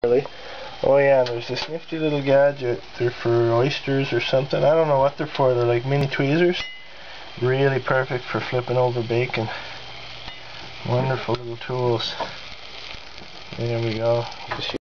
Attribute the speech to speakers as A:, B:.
A: Really? Oh yeah, and there's this nifty little gadget. They're for oysters or something. I don't know what they're for. They're like mini tweezers. Really perfect for flipping over bacon. Wonderful little tools. There we go.